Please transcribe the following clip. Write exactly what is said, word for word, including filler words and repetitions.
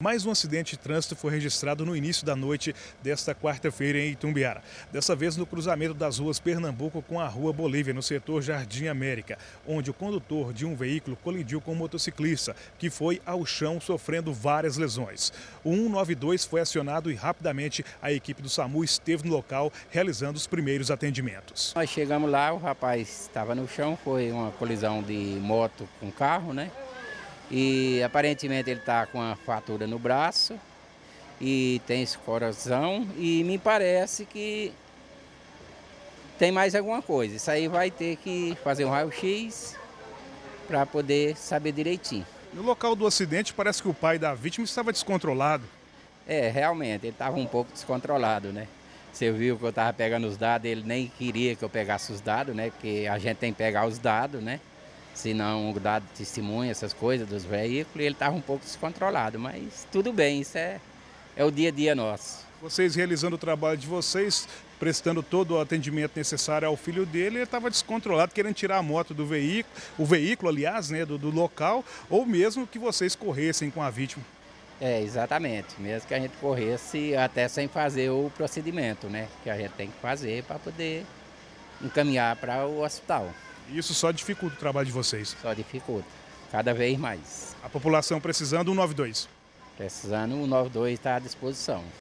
Mais um acidente de trânsito foi registrado no início da noite desta quarta-feira em Itumbiara. Dessa vez no cruzamento das ruas Pernambuco com a Rua Bolívia, no setor Jardim América, onde o condutor de um veículo colidiu com um motociclista, que foi ao chão sofrendo várias lesões. O cento e noventa e dois foi acionado e rapidamente a equipe do SAMU esteve no local realizando os primeiros atendimentos. Nós chegamos lá, o rapaz estava no chão, foi uma colisão de moto com carro, né? E aparentemente ele está com uma fratura no braço e tem corrosão e me parece que tem mais alguma coisa. Isso aí vai ter que fazer um raio-x para poder saber direitinho. No local do acidente parece que o pai da vítima estava descontrolado. É, realmente, ele estava um pouco descontrolado, né? Você viu que eu estava pegando os dados, ele nem queria que eu pegasse os dados, né? Porque a gente tem que pegar os dados, né? Senão o dado de testemunha, essas coisas dos veículos, e ele estava um pouco descontrolado, mas tudo bem, isso é, é o dia a dia nosso. Vocês realizando o trabalho de vocês, prestando todo o atendimento necessário ao filho dele, ele estava descontrolado, querendo tirar a moto do veículo, o veículo, aliás, né, do, do local, ou mesmo que vocês corressem com a vítima. É, exatamente, mesmo que a gente corresse até sem fazer o procedimento, né, que a gente tem que fazer para poder encaminhar para o hospital. Isso só dificulta o trabalho de vocês. Só dificulta, cada vez mais. A população precisando do cento e noventa e dois. Precisando, o noventa e dois está à disposição.